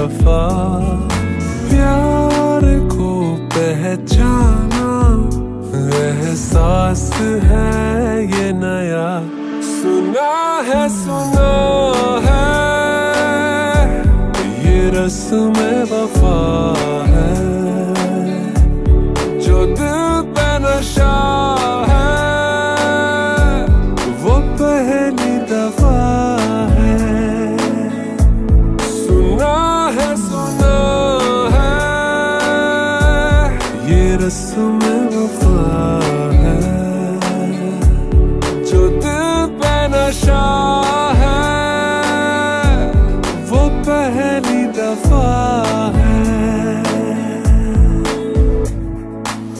दफा प्यार को पहचाना, एहसास है ये नया। सुना है ये रस्म वफा है, जो दिल पे नशा है वो पहली दफा है। सुना है ये रस्म वफा।